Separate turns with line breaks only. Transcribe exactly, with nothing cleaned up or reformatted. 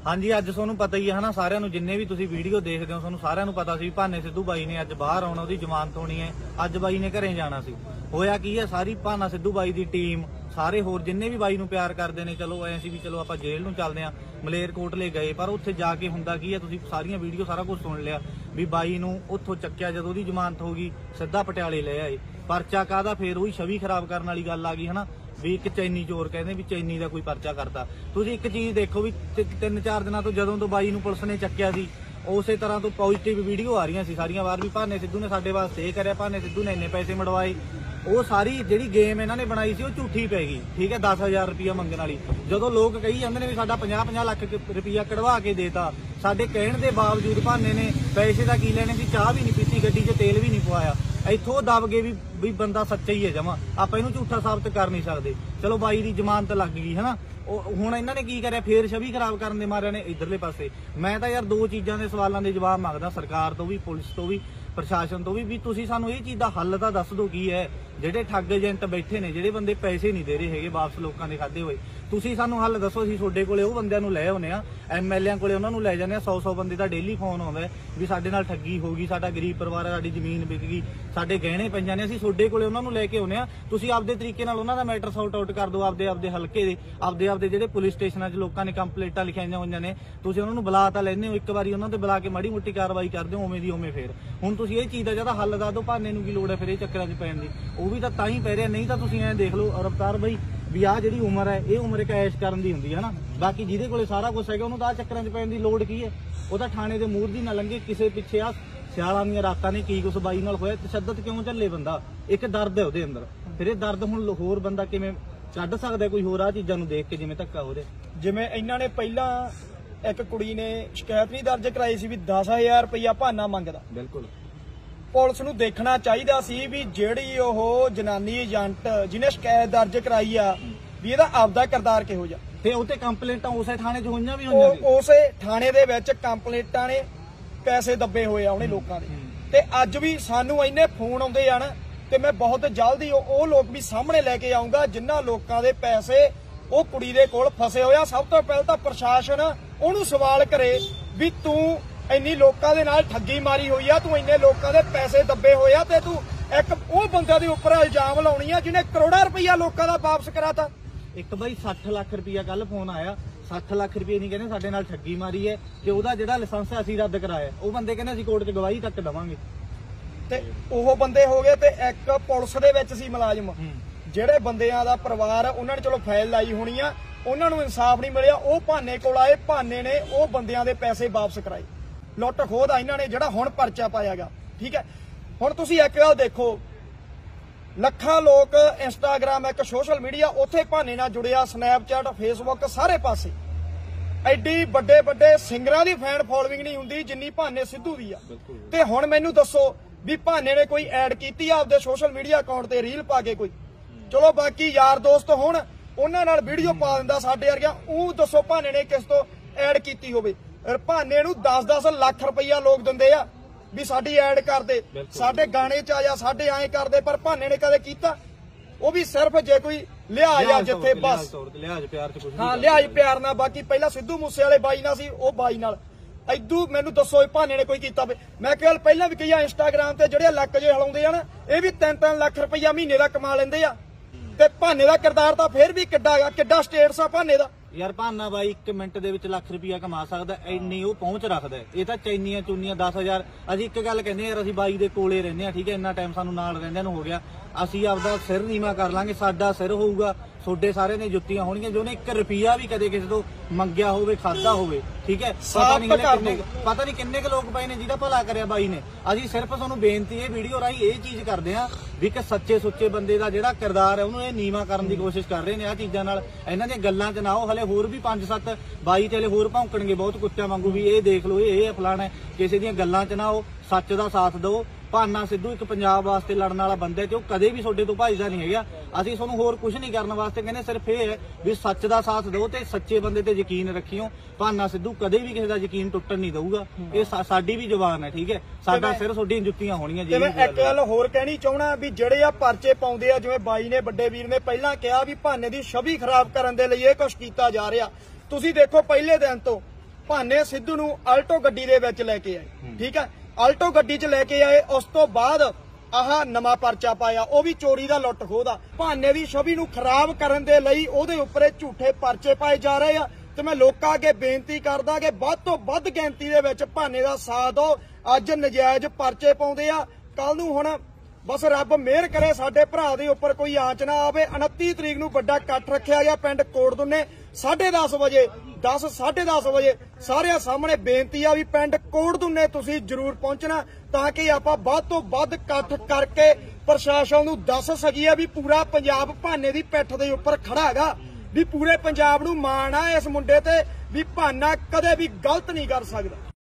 हाँ जी, अज तुहानूं पता ही है ना सारिਆਂ ਨੂੰ जिन्ने भी तुसीं वीडियो देखते हो तुहानूं सारिਆਂ ਨੂੰ पता सी भाने सिद्धू बाई ने अज बाहर आउणा, ਉਹਦੀ जमानत होनी है, अज बाई ने घरे जाना सी। होया की है, सारी भाना सिद्धू बाई दी टीम सारे होर जिन्ने भी बाई नूं प्यार करते हैं, चलो ऐ सी भी चलो आपां जेल नूं चलदे आ, मलेरकोटले गए पर उत्थे जाके हुंदा की है, तुसीं सारियां वीडियो सारा कुछ सुन लिया भी बाई नूं उत्थों चक्किया, जदों ਉਹਦੀ जमानत हो गई सिद्धा पटियाले ले आए। परचा काहदा फिर ਉਹੀ छवि खराब करने वाली गल आ गई है ना भी एक चैनी चोर कहते भी चैनी का कोई परचा करता। तुसीं एक चीज़ देखो भी तीन चार दिनों तो जदों तो बाई नूं पुलिस ने चक्किया सी उसे तरह तो पॉजिटिव वीडियो आ रही सी सारियां बार भी भाने सिद्धू ने साडे वास्ते करिया, भाने सिद्धू ने इन्ने पैसे मड़वाए, वो सारी जिहड़ी गेम इन्हां ने बनाई सी वो झूठी पै गई। ठीक है, दस हज़ार रुपया मंगण वाली जदों लोग कही जांदे ने भी साडा पचास पचास लाख रुपया कढ़वा के देता, साडे कहण दे बावजूद भाने ने पैसे दा की लैणे सी, चाह भी नहीं पीती, गड्डी 'च तेल भी नहीं पवाया, इत्थों दब गए भी भी बंदा सच्चा ही है जमा, आपां इहनूं झूठा साबित कर नहीं सकते। चलो बाई दी जमानत लग गई है ना, हुण इन्हां ने की करिया फिर छवि खराब करन दे मारिया ने इधरले पासे। मैं तां यार दो चीज़ां दे सवालां दे जवाब मंगदा सरकार तो भी, पुलिस तो भी, प्रशासन तो भी भी तुसीं सानूं इह चीज़ दा हल तां दस दो की है। ਜਿਹੜੇ ठग एजेंट बैठे ने, ਜਿਹੜੇ ਬੰਦੇ ਪੈਸੇ नहीं दे रहे ਹੈਗੇ ਵਾਪਸ ਲੋਕਾਂ ਦੇ ਖਾਦੇ ਹੋਏ, ਤੁਸੀਂ ਸਾਨੂੰ ਹੱਲ ਦੱਸੋ। ਅਸੀਂ ਤੁਹਾਡੇ ਕੋਲੇ ਉਹ ਬੰਦਿਆਂ ਨੂੰ ਲੈ ਆਉਨੇ ਆ, ਐਮਐਲਏਆਂ ਕੋਲੇ ਉਹਨਾਂ ਨੂੰ ਲੈ ਜਾਂਦੇ ਆ, ਸੌ ਸੌ ਬੰਦੇ ਦਾ ਡੇਲੀ ਫੋਨ ਆਉਂਦਾ ਵੀ ਸਾਡੇ ਨਾਲ ਠੱਗੀ ਹੋ ਗਈ, ਸਾਡਾ ਗਰੀਬ ਪਰਿਵਾਰ ਹੈ, ਸਾਡੀ ਜ਼ਮੀਨ ਵਿਕ ਗਈ, ਸਾਡੇ ਗਹਿਣੇ ਪੈ ਜਾਂਦੇ, ਅਸੀਂ ਤੁਹਾਡੇ ਕੋਲੇ ਉਹਨਾਂ ਨੂੰ ਲੈ ਕੇ ਆਉਨੇ ਆ। ਤੁਸੀਂ ਆਪਦੇ ਤਰੀਕੇ ਨਾਲ ਉਹਨਾਂ ਦਾ ਮੈਟਰ ਸੌਟ ਆਊਟ ਕਰ ਦਿਓ, ਆਪਦੇ ਆਪਦੇ ਹਲਕੇ ਦੇ, ਆਪਦੇ ਆਪਦੇ ਜਿਹੜੇ ਪੁਲਿਸ ਸਟੇਸ਼ਨਾਂ 'ਚ ਲੋਕਾਂ ਨੇ ਕੰਪਲੇਂਟਾਂ ਲਿਖਾਈਆਂ ਹੋਈਆਂ ਨੇ, ਤੁਸੀਂ ਉਹਨਾਂ ਨੂੰ ਬੁਲਾ ਤਾਂ ਲੈਂਦੇ ਹੋ, ਇੱਕ ਵਾਰੀ ਉਹਨਾਂ ਤੇ ਬੁਲਾ ਕੇ ਮਾੜੀ ਮੋਟੀ ਕਾਰਵਾਈ ਕਰਦੇ ਹੋ, ਉਵੇਂ ਦੀ ਉਵੇਂ। ਫੇਰ ਹੁਣ ਤੁਸੀਂ ਇਹ ਚੀਜ਼ ਦਾ ਜਿਹਦਾ ਹੱਲ ਦੱਸ ਦਿਓ, ਭਾਨੇ ਨੂੰ ਕੀ ਲੋੜ ਹੈ ਫਿਰ ਇਹ ਚੱਕਰਾਂ 'ਚ ਪੈਣ ਦੀ, ਉਹ ਵੀ ਤਾਂ ਤਾਂ ਹੀ ਪੈ ਰਿਹਾ। नहीं तो तुसीं ऐ देख लो रफ्तार बई भी आ जिहड़ी उम्र है ये उम्र एक ऐश करन दी हुंदी है ना, बाकी जिहदे कोले सारा कुछ है उहनूं तां आ चक्करां 'च पैण दी लोड़ की है। ਉਹ ਤਾਂ ਥਾਣੇ ਦੇ ਮੂਹਰ ਦੀ ਨਾ ਲੰਘੇ, ਕਿਸੇ ਪਿੱਛੇ ਆ ਸਿਆਲਾਂ ਦੀਆਂ ਰਾਤਾਂ ਨੇ ਕੀ ਕੁਛ ਬਾਈ ਨਾਲ ਹੋਇਆ, ਤਸ਼ੱਦਦ ਕਿਉਂ ਝੱਲੇ ਬੰਦਾ, ਇੱਕ ਦਰਦ ਹੈ ਉਹਦੇ ਅੰਦਰ। ਫਿਰ ਇਹ ਦਰਦ ਹੁਣ ਹੋਰ ਬੰਦਾ ਕਿਵੇਂ ਕੱਢ ਸਕਦਾ ਕੋਈ ਹੋਰ ਆ ਚੀਜ਼ਾਂ ਨੂੰ ਦੇਖ ਕੇ ਜਿਵੇਂ ਧੱਕਾ ਹੋ ਰਿਹਾ।
ਜਿਵੇਂ ਇਹਨਾਂ ਨੇ ਪਹਿਲਾਂ ਇੱਕ ਕੁੜੀ ਨੇ ਸ਼ਿਕਾਇਤ ਨਹੀਂ ਦਰਜ ਕਰਾਈ ਸੀ ਵੀ ਦਸ ਹਜ਼ਾਰ ਰੁਪਇਆ ਭਾਨਾ ਮੰਗਦਾ।
ਬਿਲਕੁਲ
ਪੁਲਿਸ ਨੂੰ ਦੇਖਣਾ ਚਾਹੀਦਾ ਸੀ ਵੀ ਜਿਹੜੀ ਉਹ ਜਨਾਨੀ ਏਜੰਟ ਜਿਹਨੇ ਸ਼ਿਕਾਇਤ ਦਰਜ ਕਰਾਈ ਆ ਵੀ ਇਹਦਾ ਆਪਦਾ ਕਿਰਦਾਰ ਕਿਹੋ ਜਿਹਾ,
ਤੇ ਉੱਤੇ ਕੰਪਲੇਂਟਾਂ ਉਸੇ ਥਾਣੇ 'ਚ ਹੋਈਆਂ ਵੀ ਹੋਈਆਂ ਸੀ,
ਉਸੇ ਥਾਣੇ ਦੇ ਵਿੱਚ ਕੰਪਲੇਂਟਾਂ ਨੇ ਪੈਸੇ ਦੱਬੇ ਹੋਏ ਆ ਉਹਨੇ ਲੋਕਾਂ ਦੇ। ਤੇ ਅੱਜ ਵੀ ਸਾਨੂੰ ਇੰਨੇ ਫੋਨ ਆਉਂਦੇ ਆ ਨਾ, ਤੇ ਮੈਂ ਬਹੁਤ ਜਲਦੀ ਉਹ ਲੋਕ ਵੀ ਸਾਹਮਣੇ ਲੈ ਕੇ ਆਉਂਗਾ ਜਿਨ੍ਹਾਂ ਲੋਕਾਂ ਦੇ ਪੈਸੇ ਉਹ ਕੁੜੀ ਦੇ ਕੋਲ ਫਸੇ ਹੋਇਆ। ਸਭ ਤੋਂ ਪਹਿਲਾਂ ਤਾਂ ਪ੍ਰਸ਼ਾਸਨ ਉਹਨੂੰ ਸਵਾਲ ਕਰੇ ਵੀ ਤੂੰ ਇੰਨੀ ਲੋਕਾਂ ਦੇ ਨਾਲ ਠੱਗੀ ਮਾਰੀ ਹੋਈ ਆ, ਤੂੰ ਇੰਨੇ ਲੋਕਾਂ ਦੇ ਪੈਸੇ ਦੱਬੇ ਹੋਏ ਆ, ਤੇ ਤੂੰ ਇੱਕ ਉਹ ਬੰਦੇ ਦੇ ਉੱਪਰ ਇਲਜ਼ਾਮ ਲਾਉਣੀ ਆ ਜਿਹਨੇ ਕਰੋੜਾਂ ਰੁਪਈਆ ਲੋਕਾਂ ਦਾ ਵਾਪਸ ਕਰਾਤਾ।
ਇੱਕ ਬਾਈ ਸੱਠ ਲੱਖ ਰੁਪਈਆ ਕੱਲ ਫੋਨ ਆਇਆ, ਸੱਠ ਲੱਖ ਰੁਪਏ ਨਹੀਂ ਕਹਿੰਦੇ ਸਾਡੇ ਨਾਲ ਠੱਗੀ ਮਾਰੀ ਹੈ, ਤੇ ਉਹਦਾ ਜਿਹੜਾ ਲਾਇਸੈਂਸ ਅਸੀਂ ਰੱਦ ਕਰਾਇਆ, ਉਹ ਬੰਦੇ ਕਹਿੰਦੇ ਅਸੀਂ ਕੋਰਟ 'ਚ ਗਵਾਹੀ ਤੱਕ ਦੇਵਾਂਗੇ।
ਤੇ ਉਹ ਬੰਦੇ ਹੋ ਗਏ, ਤੇ ਇੱਕ ਪੁਲਿਸ ਦੇ ਵਿੱਚ ਸੀ ਮੁਲਾਜ਼ਮ, ਜਿਹੜੇ ਬੰਦਿਆਂ ਦਾ ਪਰਿਵਾਰ ਉਹਨਾਂ ਨੇ ਚਲੋ ਫਾਈਲ ਲਾਈ ਹੋਣੀ ਆ, ਉਹਨਾਂ ਨੂੰ ਇਨਸਾਫ ਨਹੀਂ ਮਿਲਿਆ, ਉਹ ਭਾਨੇ ਕੋਲ ਆਏ, ਭਾਨੇ ਨੇ ਉਹ ਬੰਦਿਆਂ ਦੇ ਪੈਸੇ ਵਾਪਸ ਕਰਾਏ। ਲੁੱਟ ਖੋਹ ਦਾ ਇਹਨਾਂ ਨੇ ਜਿਹੜਾ ਹੁਣ ਪਰਚਾ ਪਾਇਆਗਾ। ਠੀਕ ਹੈ, ਹੁਣ ਤੁਸੀਂ ਇੱਕ ਗੱਲ ਦੇਖੋ, ਲੱਖਾਂ ਲੋਕ ਇੰਸਟਾਗ੍ਰਾਮ ਇੱਕ ਸੋਸ਼ਲ ਮੀਡੀਆ ਉੱਥੇ ਭਾਨੇ ਨਾਲ ਜੁੜਿਆ, ਸਨੈਪਚੈਟ, ਫੇਸਬੁੱਕ, ਸਾਰੇ ਪਾਸੇ ਐਡੀ ਵੱਡੇ ਵੱਡੇ ਸਿੰਗਰਾਂ ਦੀ ਫੈਨ ਫੋਲੋਇੰਗ ਨਹੀਂ ਹੁੰਦੀ ਜਿੰਨੀ ਭਾਨੇ ਸਿੱਧੂ ਦੀ ਆ। ਤੇ ਹੁਣ ਮੈਨੂੰ ਦੱਸੋ ਵੀ ਭਾਨੇ ਨੇ ਕੋਈ ਐਡ ਕੀਤੀ ਆ ਆਪਦੇ ਸੋਸ਼ਲ ਮੀਡੀਆ ਅਕਾਊਂਟ ਤੇ ਰੀਲ ਪਾ ਕੇ ਕੋਈ? ਚਲੋ ਬਾਕੀ ਯਾਰ ਦੋਸਤ ਹੋਣ ਉਹਨਾਂ ਨਾਲ ਵੀਡੀਓ ਪਾ ਦਿੰਦਾ ਸਾਡੇ ਵਰਗਿਆ, ਉਹ ਦੱਸੋ ਭਾਨੇ ਨੇ ਕਿਸ ਤੋਂ ਐਡ ਕੀਤੀ ਹੋਵੇ? ਭਾਨੇ ਨੂੰ ਦਸ ਦਸ ਲੱਖ ਰੁਪਈਆ ਲੋਕ ਦਿੰਦੇ ਆ ਵੀ ਸਾਡੀ ਐਡ ਕਰਦੇ, ਸਾਡੇ ਗਾਣੇ 'ਚ ਆ ਜਾ, ਸਾਡੇ ਐਂ ਕਰਦੇ, ਪਰ ਭਾਨੇ ਨੇ ਕਦੇ ਕੀਤਾ? ਉਹ ਵੀ ਸਿਰਫ ਜੇ ਕੋਈ ਲਿਹਾਜ਼ ਆ ਜਿੱਥੇ ਬਸ ਹਾਂ ਲਿਹਾਜ਼ ਪਿਆਰ ਨਾਲ। ਬਾਕੀ ਪਹਿਲਾਂ ਸਿੱਧੂ ਮੂਸੇ ਵਾਲੇ ਬਾਈ ਨਾਲ ਸੀ, ਉਹ ਬਾਈ ਨਾਲ ਇਦੂ ਮੈਨੂੰ ਦੱਸੋ ਭਾਨੇ ਨੇ ਕੋਈ ਕੀਤਾ? ਮੈਂ ਕਿਹਾ ਪਹਿਲਾਂ ਵੀ ਕਹੀਆ ਇੰਸਟਾਗ੍ਰਾਮ ਤੇ ਜਿਹੜੇ ਲੱਕ ਜੇ ਹਲਾਉਂਦੇ ਆ ਨਾ, ਇਹ ਵੀ ਤਿੰਨ ਤਿੰਨ ਲੱਖ ਰੁਪਈਆ ਮਹੀਨੇ ਦਾ ਕਮਾ ਲੈਂਦੇ ਆ, ਤੇ ਭਾਨੇ ਦਾ ਕਿਰਦਾਰ ਤਾਂ ਫੇਰ ਵੀ ਕਿੱਡਾ ਗਾ, ਕਿੱਡਾ ਸਟੇਟਸ ਆ ਭਾਨੇ ਦਾ।
यार भाना बाई एक मिनट दे विच लख रुपया कमा सकदा, इन्नी वो पहुंच रखदा है। ये तां चैनियां चुनियां दस हजार असीं एक गल कहंदे यार असीं बाई दे कोले रहिंदे आ, ठीक है, इन्ना टाइम सानूं नाल रहिंदिਆਂ ਨੂੰ हो गया, असीं आपदा सिर नीवा कर लांगे, साडा सिर होऊगा, ਤੁਹਾਡੇ ਸਾਰੇ ਨੇ ਜੁੱਤੀਆਂ ਹੋਣਗੀਆਂ ਜੋ ਨੇ ਇੱਕ ਰੁਪਿਆ ਵੀ ਕਦੇ ਕਿਸੇ ਤੋਂ ਮੰਗਿਆ ਹੋਵੇ, ਖਾਦਾ ਹੋਵੇ। ਠੀਕ ਹੈ, ਪਤਾ ਨਹੀਂ ਕਿੰਨੇ ਪਤਾ ਨਹੀਂ ਕਿੰਨੇ ਕੁ ਲੋਕ ਪਏ ਨੇ ਜਿਹਦਾ ਭਲਾ ਕਰਿਆ ਬਾਈ ਨੇ। ਅਸੀਂ ਸਿਰਫ ਤੁਹਾਨੂੰ ਬੇਨਤੀ ਇਹ ਵੀਡੀਓ ਰਾਹੀਂ ਇਹ ਚੀਜ਼ ਕਰਦੇ ਆ ਵੀ ਕਿ ਸੱਚੇ ਸੁੱਚੇ ਬੰਦੇ ਦਾ ਜਿਹੜਾ ਕਿਰਦਾਰ ਹੈ ਉਹਨੂੰ ਇਹ ਨੀਵਾ ਕਰਨ ਦੀ ਕੋਸ਼ਿਸ਼ ਕਰ ਰਹੇ ਨੇ ਆ ਚੀਜ਼ਾਂ ਨਾਲ। ਇਹਨਾਂ ਦੀਆਂ ਗੱਲਾਂ 'ਚ ਨਾ ਆਓ, ਹਲੇ ਹੋਰ ਵੀ ਪੰਜ ਸੱਤ ਬਾਈ ਤੇ ਹਲੇ ਹੋਰ ਭੌਂਕਣਗੇ ਬਹੁਤ ਕੁੱਤਿਆਂ ਵਾਂਗੂ ਵੀ ਇਹ ਦੇਖ ਲਓ ਇਹ ਫਲਾਣਾ, ਕਿਸੇ ਦੀਆਂ ਗੱਲਾਂ 'ਚ ਨਾ ਆਓ, ਸੱਚ ਦਾ ਸਾਥ ਦਿਓ। ਭਾਨਾ ਸਿੱਧੂ ਇੱਕ ਪੰਜਾਬ ਵਾਸਤੇ ਲੜਨ ਵਾਲਾ ਬੰਦਾ ਤੇ ਉਹ ਕਦੇ ਵੀ ਤੁਹਾਡੇ ਤੋਂ ਭਾਈਦਾ ਨਹੀਂ ਹੈਗਾ। ਅਸੀਂ ਤੁਹਾਨੂੰ ਹੋਰ ਕੁਝ ਨਹੀਂ ਕਰਨ ਵਾਸਤੇ ਕਹਿੰਦੇ, ਸਿਰਫ ਇਹ ਹੈ ਵੀ ਸੱਚ ਦਾ ਸਾਥ ਦਿਓ ਤੇ ਸੱਚੇ ਬੰਦੇ ਤੇ ਯਕੀਨ ਰੱਖਿਓ। ਭਾਨਾ ਸਿੱਧੂ ਕਦੇ ਵੀ ਕਿਸੇ ਦਾ ਯਕੀਨ ਟੁੱਟਣ ਨਹੀਂ ਦਊਗਾ, ਇਹ ਸਾਡੀ ਵੀ ਜ਼ੁਬਾਨ ਹੈ। ਠੀਕ ਹੈ, ਸਾਡਾ ਸਿਰ ਤੁਹਾਡੀਆਂ ਜੁੱਤੀਆਂ ਹੋਣੀਆਂ।
ਜੀ ਮੈਂ ਇੱਕ ਗੱਲ ਹੋਰ ਕਹਿਣੀ ਚਾਹਣਾ ਵੀ ਜਿਹੜੇ ਆ ਪਰਚੇ ਪਾਉਂਦੇ ਆ, ਜਿਵੇਂ ਬਾਈ ਨੇ ਵੱਡੇ ਵੀਰ ਨੇ ਪਹਿਲਾਂ ਕਿਹਾ ਵੀ ਭਾਨੇ ਦੀ ਛਵੀ ਖਰਾਬ ਕਰਨ ਦੇ ਲਈ ਇਹ ਕੁਛ ਕੀਤਾ ਜਾ ਰਿਹਾ। ਤੁਸੀਂ ਦੇਖੋ ਪਹਿਲੇ ਦਿਨ ਤੋਂ ਭਾਨੇ ਸਿੱਧੂ ਨੂੰ ਆਲਟੋ ਗੱਡੀ ਦੇ ਵਿੱਚ ਲੈ ਕੇ ਆਏ। ਠੀਕ ਹੈ, ਆਲਟੋ ਗੱਡੀ 'ਚ ਲੈ ਕੇ ਆਏ। ਉਸ ਤੋਂ ਬਾਅਦ ਆਹ ਨਵਾਂ ਪਰਚਾ ਪਾਇਆ, ਉਹ ਵੀ ਚੋਰੀ ਦਾ ਲੁੱਟ ਖੋਹ ਦਾ। ਭਾਨੇ ਦੀ ਛਵੀ ਨੂੰ ਖਰਾਬ ਕਰਨ ਦੇ ਲਈ ਉਹਦੇ ਉੱਪਰ ਝੂਠੇ ਪਰਚੇ ਪਾਏ ਜਾ ਰਹੇ ਆ। ਤੇ ਮੈਂ ਲੋਕਾਂ ਅੱਗੇ ਬੇਨਤੀ ਕਰਦਾ ਕਿ ਵੱਧ ਤੋਂ ਵੱਧ ਗਿਣਤੀ ਦੇ ਵਿੱਚ ਭਾਨੇ ਦਾ ਸਾਥ ਦਿਓ। ਅੱਜ ਨਜਾਇਜ਼ ਪਰਚੇ ਪਾਉਂਦੇ ਆ, ਕੱਲ ਨੂੰ ਹੁਣ ਬਸ ਰੱਬ ਮਿਹਰ ਕਰੇ ਸਾਡੇ ਭਰਾ ਦੇ ਉੱਪਰ ਕੋਈ ਆਂਚ ਨਾ ਆਵੇ। ਉਨੱਤੀ ਤਰੀਕ ਨੂੰ ਵੱਡਾ ਇਕੱਠ ਰੱਖਿਆ ਗਿਆ ਪਿੰਡ ਕੋਟਦੁੰਨੇ ਸਾਢੇ ਦਸ ਵਜੇ ਦਸ ਸਾਢੇ ਦਸ ਵਜੇ ਸਾਰਿਆਂ ਸਾਹਮਣੇ ਬੇਨਤੀ ਆ ਵੀ ਪਿੰਡ ਕੋਟਦੁੰਨੇ ਤੁਸੀਂ ਜ਼ਰੂਰ ਪਹੁੰਚਣਾ ਤਾਂ ਕਿ ਆਪਾਂ ਵੱਧ ਤੋਂ ਵੱਧ ਇਕੱਠ ਕਰਕੇ ਪ੍ਰਸ਼ਾਸਨ ਨੂੰ ਦੱਸ ਸਕੀਏ ਵੀ ਪੂਰਾ ਪੰਜਾਬ ਭਾਨੇ ਦੀ ਪਿੱਠ ਦੇ ਉੱਪਰ ਖੜਾ ਹੈਗਾ, ਵੀ ਪੂਰੇ ਪੰਜਾਬ ਨੂੰ ਮਾਣ ਆ ਇਸ ਮੁੰਡੇ ਤੇ ਵੀ ਭਾਨਾ ਕਦੇ ਵੀ ਗਲਤ ਨਹੀਂ ਕਰ ਸਕਦਾ।